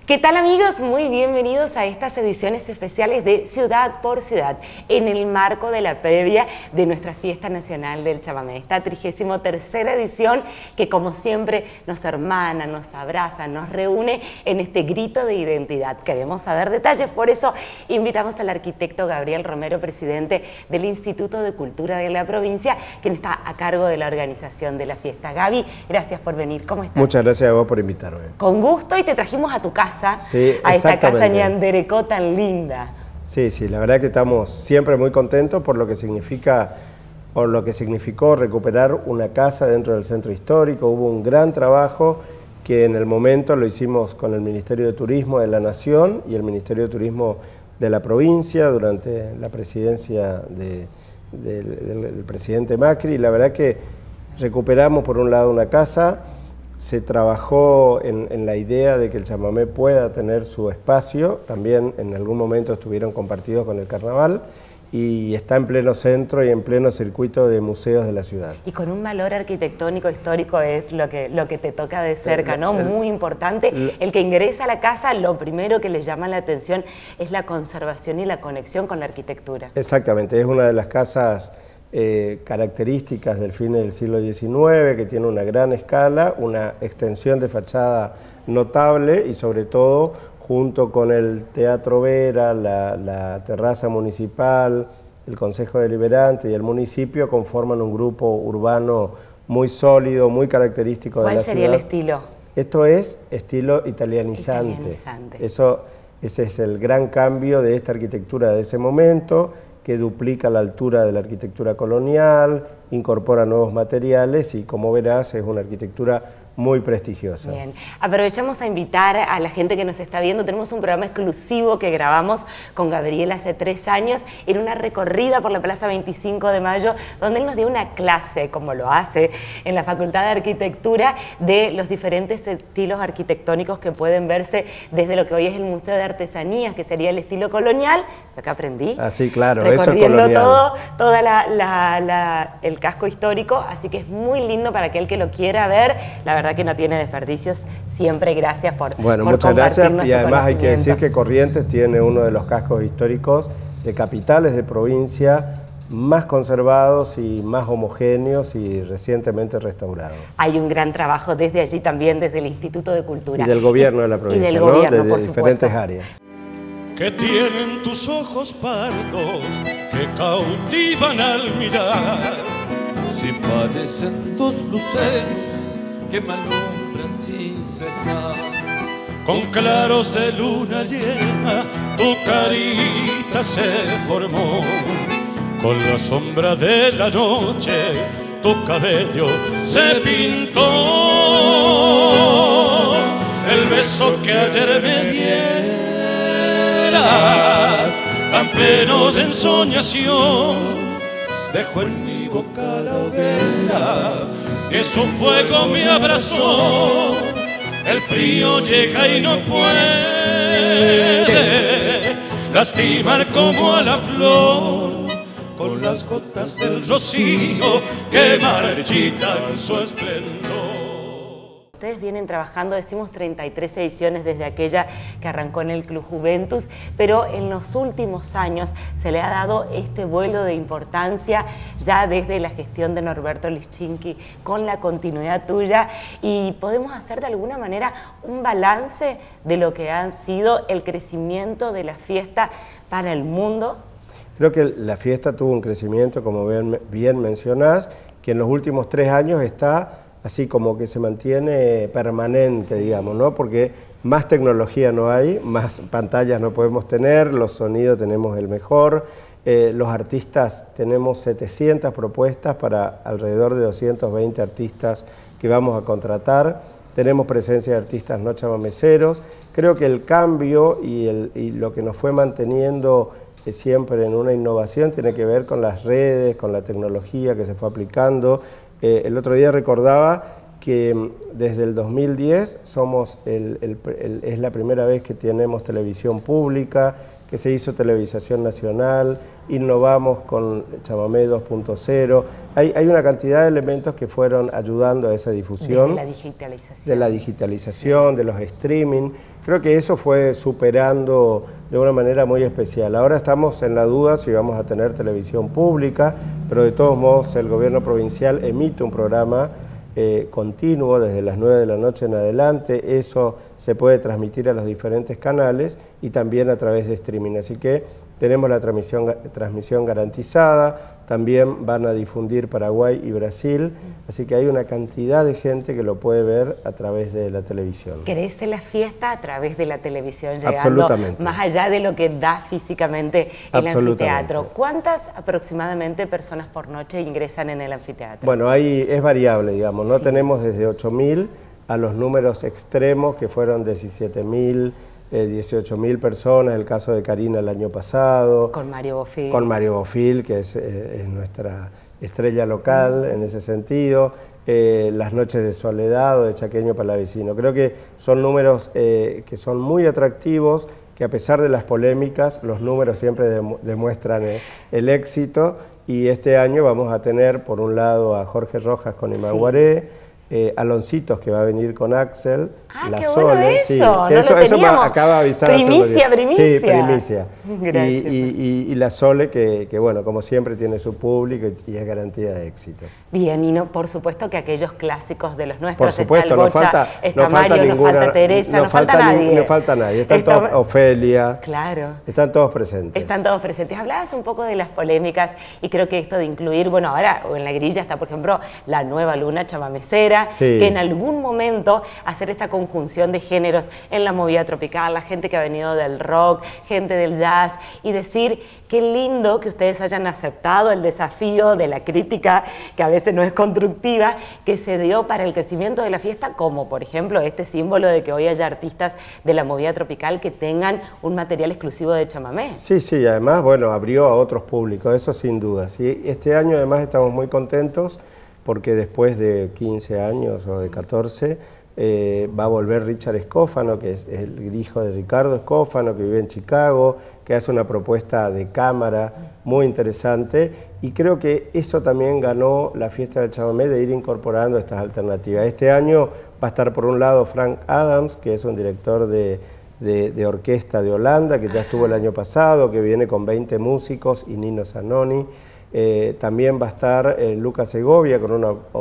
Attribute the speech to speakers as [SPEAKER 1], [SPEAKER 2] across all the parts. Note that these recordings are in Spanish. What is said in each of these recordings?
[SPEAKER 1] ¿Qué tal, amigos? Muy bienvenidos a estas ediciones especiales de Ciudad por Ciudad, en el marco de la previa de nuestra Fiesta Nacional del Chamamé, esta 33ª edición que, como siempre, nos hermana, nos abraza, nos reúne en este grito de identidad. Queremos saber detalles, por eso invitamos al arquitecto Gabriel Romero, presidente del Instituto de Cultura de la provincia, quien está a cargo de la organización de la fiesta. Gaby, gracias por venir. ¿Cómo estás?
[SPEAKER 2] Muchas gracias a vos por invitarme.
[SPEAKER 1] Con gusto, y te trajimos a tu casa.
[SPEAKER 2] Sí,
[SPEAKER 1] a esta casa Ñanderecó tan linda.
[SPEAKER 2] Sí, la verdad que estamos siempre muy contentos por lo que significa, por lo que significó recuperar una casa dentro del centro histórico. Hubo un gran trabajo que en el momento lo hicimos con el Ministerio de Turismo de la Nación y el Ministerio de Turismo de la provincia durante la presidencia del presidente Macri. Y la verdad que recuperamos por un lado una casa. Se trabajó en la idea de que el chamamé pueda tener su espacio, también en algún momento estuvieron compartidos con el carnaval, y está en pleno centro y en pleno circuito de museos de la ciudad.
[SPEAKER 1] Y con un valor arquitectónico histórico es lo que te toca de cerca, ¿no? Muy importante. El que ingresa a la casa, lo primero que le llama la atención es la conservación y la conexión con la arquitectura.
[SPEAKER 2] Exactamente, es una de las casas características del fin del siglo XIX, que tiene una gran escala, una extensión de fachada notable y sobre todo junto con el Teatro Vera, la terraza municipal, el Consejo Deliberante y el municipio conforman un grupo urbano muy sólido, muy característico de la ciudad.
[SPEAKER 1] ¿Cuál sería el estilo?
[SPEAKER 2] Esto es estilo italianizante. Ese es el gran cambio de esta arquitectura de ese momento, que duplica la altura de la arquitectura colonial, incorpora nuevos materiales y, como verás, es una arquitectura muy prestigiosa.
[SPEAKER 1] Bien, aprovechamos a invitar a la gente que nos está viendo. Tenemos un programa exclusivo que grabamos con Gabriel hace 3 años en una recorrida por la Plaza 25 de Mayo, donde él nos dio una clase, como lo hace en la Facultad de Arquitectura, de los diferentes estilos arquitectónicos que pueden verse desde lo que hoy es el Museo de Artesanías, que sería el estilo colonial, acá aprendí.
[SPEAKER 2] Ah, sí, claro,
[SPEAKER 1] recorriendo
[SPEAKER 2] eso es colonial.
[SPEAKER 1] todo el casco histórico, así que es muy lindo para aquel que lo quiera ver. La verdad que no tiene desperdicios. Siempre gracias por
[SPEAKER 2] muchas gracias. Y además hay que decir que Corrientes tiene uno de los cascos históricos de capitales de provincia más conservados y más homogéneos y recientemente restaurados.
[SPEAKER 1] Hay un gran trabajo desde allí también, desde el Instituto de Cultura.
[SPEAKER 2] Y del gobierno de la provincia,
[SPEAKER 1] y del gobierno,
[SPEAKER 2] de diferentes áreas.
[SPEAKER 3] Que tienen tus ojos pardos, que cautivan al mirar. Si padecen tus luceros, que me alumbran sin cesar. Con claros de luna llena, tu carita se formó. Con la sombra de la noche, tu cabello se pintó. El beso que ayer me diera, tan pleno de ensoñación, dejó en mi boca la hoguera, que su fuego me abrazó. El frío llega y no puede lastimar como a la flor, con las gotas del rocío que marchitan su esplendor.
[SPEAKER 1] Ustedes vienen trabajando, decimos 33 ediciones desde aquella que arrancó en el Club Juventus, pero en los últimos años se le ha dado este vuelo de importancia ya desde la gestión de Norberto Lischinki, con la continuidad tuya, y podemos hacer de alguna manera un balance de lo que ha sido el crecimiento de la fiesta para el mundo.
[SPEAKER 2] Creo que la fiesta tuvo un crecimiento, como bien mencionás, que en los últimos 3 años está así como que se mantiene permanente, digamos, ¿no? Porque más tecnología no hay, más pantallas no podemos tener, los sonidos tenemos el mejor, los artistas tenemos 700 propuestas para alrededor de 220 artistas que vamos a contratar, tenemos presencia de artistas no chamameceros. Creo que el cambio y lo que nos fue manteniendo siempre en una innovación tiene que ver con las redes, con la tecnología que se fue aplicando. El otro día recordaba que desde el 2010 es la primera vez que tenemos televisión pública, que se hizo televisación nacional, innovamos con Chamamé 2.0. Hay una cantidad de elementos que fueron ayudando a esa difusión.
[SPEAKER 1] De la digitalización.
[SPEAKER 2] De la digitalización, sí. De los streaming. Creo que eso fue superando de una manera muy especial. Ahora estamos en la duda si vamos a tener televisión pública, pero de todos modos el gobierno provincial emite un programa continuo desde las 9 de la noche en adelante. Eso se puede transmitir a los diferentes canales y también a través de streaming. Así que tenemos la transmisión garantizada, también van a difundir Paraguay y Brasil, así que hay una cantidad de gente que lo puede ver a través de la televisión.
[SPEAKER 1] Crece la fiesta a través de la televisión, llegando
[SPEAKER 2] absolutamente,
[SPEAKER 1] más allá de lo que da físicamente el anfiteatro. ¿Cuántas aproximadamente personas por noche ingresan en el anfiteatro?
[SPEAKER 2] Bueno, ahí es variable, digamos, no
[SPEAKER 1] sí.
[SPEAKER 2] Tenemos desde 8.000 a los números extremos que fueron 17.000, 18.000 personas, el caso de Karina el año pasado.
[SPEAKER 1] Con Mario Bofil.
[SPEAKER 2] Con Mario Bofil, que es nuestra estrella local en ese sentido. Las noches de Soledad o de Chaqueño Palavecino. Creo que son números que son muy atractivos, que a pesar de las polémicas, los números siempre demuestran el éxito. Y este año vamos a tener, por un lado, a Jorge Rojas con Imaguaré, sí. Aloncitos, que va a venir con Axel,
[SPEAKER 1] La Sole,
[SPEAKER 2] sí,
[SPEAKER 1] no
[SPEAKER 2] eso me acaba de avisar.
[SPEAKER 1] Primicia.
[SPEAKER 2] Sí, primicia.
[SPEAKER 1] Gracias.
[SPEAKER 2] Y La Sole, que bueno, como siempre tiene su público y es garantía de éxito.
[SPEAKER 1] Bien, y no, por supuesto que aquellos clásicos de los nuestros,
[SPEAKER 2] por supuesto,
[SPEAKER 1] está el Bocha, está Mario, nos falta Teresa, no falta nadie.
[SPEAKER 2] No falta nadie, están todos, Ofelia,
[SPEAKER 1] claro.
[SPEAKER 2] Están todos presentes.
[SPEAKER 1] Están todos presentes. Hablabas un poco de las polémicas y creo que esto de incluir, bueno, ahora en la grilla está, por ejemplo, la nueva luna chamamecera,
[SPEAKER 2] sí.
[SPEAKER 1] Que en algún momento hacer esta conjunción de géneros en la movida tropical, la gente que ha venido del rock, gente del jazz, y decir qué lindo que ustedes hayan aceptado el desafío de la crítica, que a veces no es constructiva, que se dio para el crecimiento de la fiesta, como por ejemplo este símbolo de que hoy haya artistas de la movida tropical que tengan un material exclusivo de chamamé.
[SPEAKER 2] Sí, sí, además, bueno, abrió a otros públicos, eso sin duda. Sí, este año además estamos muy contentos porque después de 15 años o de 14 va a volver Richard Escófano, que es el hijo de Ricardo Escófano, que vive en Chicago, que hace una propuesta de cámara muy interesante, y creo que eso también ganó la fiesta del chamamé, de ir incorporando estas alternativas. Este año va a estar por un lado Frank Adams, que es un director de orquesta de Holanda, que ya estuvo el año pasado, que viene con 20 músicos, y Nino Zanoni. También va a estar Lucas Segovia con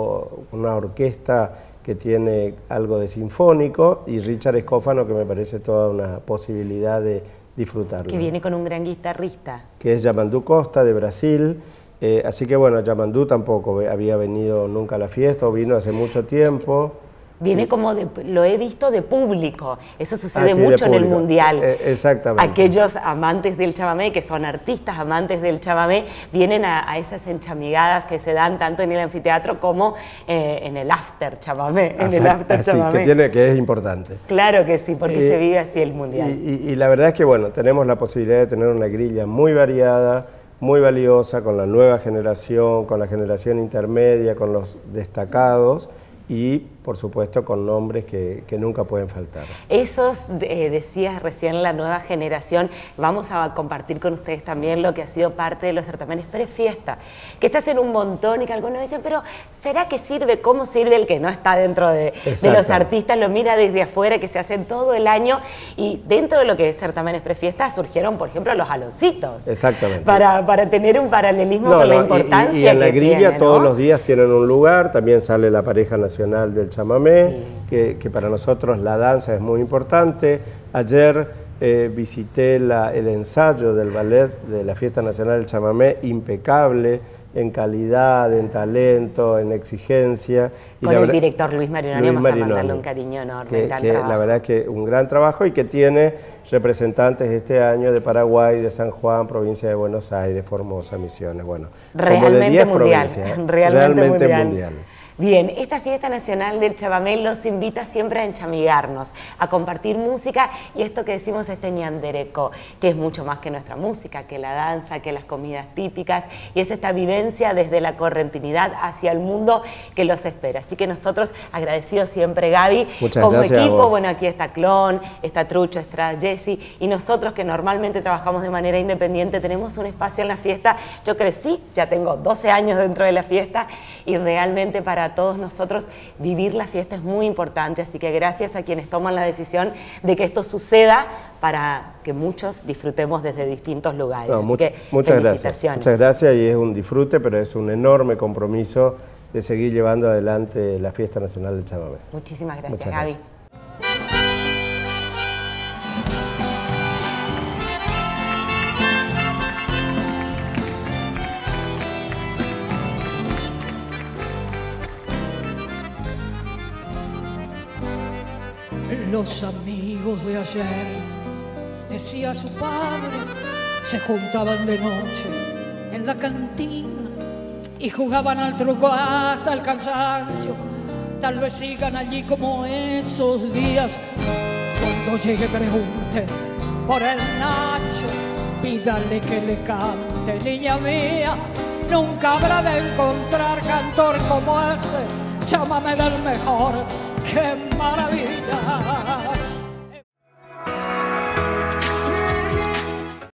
[SPEAKER 2] una orquesta que tiene algo de sinfónico, y Richard Escófano, que me parece toda una posibilidad de disfrutarlo.
[SPEAKER 1] Que viene con un gran guitarrista.
[SPEAKER 2] Que es Yamandú Costa, de Brasil. Así que bueno, Yamandú tampoco había venido nunca a la fiesta, o vino hace mucho tiempo.
[SPEAKER 1] Viene como lo he visto de público, eso sucede mucho en el Mundial.
[SPEAKER 2] Exactamente.
[SPEAKER 1] Aquellos amantes del chamamé, que son artistas amantes del chamamé, vienen a esas enchamigadas que se dan tanto en el anfiteatro como en el after chamamé.
[SPEAKER 2] Que es importante.
[SPEAKER 1] Claro que sí, porque se vive así el Mundial.
[SPEAKER 2] Y la verdad es que bueno, tenemos la posibilidad de tener una grilla muy variada, muy valiosa, con la nueva generación, con la generación intermedia, con los destacados, y por supuesto con nombres que nunca pueden faltar.
[SPEAKER 1] Esos, decías recién, la nueva generación, vamos a compartir con ustedes también lo que ha sido parte de los certámenes prefiesta, que se hacen un montón y que algunos dicen, pero ¿será que sirve? ¿Cómo sirve? El que no está dentro de los artistas lo mira desde afuera, que se hacen todo el año, y dentro de lo que es certámenes prefiesta surgieron, por ejemplo, los aloncitos.
[SPEAKER 2] Exactamente.
[SPEAKER 1] Para tener un paralelismo con la importancia
[SPEAKER 2] y en la grilla
[SPEAKER 1] tiene,
[SPEAKER 2] todos los días tienen un lugar, también sale la pareja nacional del chamamé, sí. que para nosotros la danza es muy importante. Ayer visité el ensayo del ballet de la Fiesta Nacional del Chamamé, impecable en calidad, en talento, en exigencia.
[SPEAKER 1] Con el director Luis Marinoni, vamos a mandarle un cariño enorme.
[SPEAKER 2] La verdad que un gran trabajo, y que tiene representantes este año de Paraguay, de San Juan, provincia de Buenos Aires, Formosa, Misiones, bueno,
[SPEAKER 1] realmente
[SPEAKER 2] como de 10
[SPEAKER 1] mundial,
[SPEAKER 2] provincias.
[SPEAKER 1] Realmente mundial. Bien, esta fiesta nacional del chamamé los invita siempre a enchamigarnos, a compartir música y esto que decimos este ñandereco, que es mucho más que nuestra música, que la danza, que las comidas típicas, y es esta vivencia desde la correntinidad hacia el mundo que los espera. Así que nosotros agradecidos siempre, Gaby, como equipo. Bueno, aquí está Clon, está Trucho, está Jessy, y nosotros que normalmente trabajamos de manera independiente tenemos un espacio en la fiesta. Yo crecí, ya tengo 12 años dentro de la fiesta y realmente para todos nosotros vivir la fiesta es muy importante, así que gracias a quienes toman la decisión de que esto suceda para que muchos disfrutemos desde distintos lugares. No,
[SPEAKER 2] muchas gracias. Muchas gracias, y es un disfrute, pero es un enorme compromiso de seguir llevando adelante la Fiesta Nacional del Chamamé.
[SPEAKER 1] Muchísimas gracias, Gaby.
[SPEAKER 4] Los amigos de ayer, decía su padre, se juntaban de noche en la cantina y jugaban al truco hasta el cansancio. Tal vez sigan allí como esos días. Cuando llegue pregunte por el Nacho, pídale que le cante, niña mía. Nunca habrá de encontrar cantor como ese, chámame del mejor que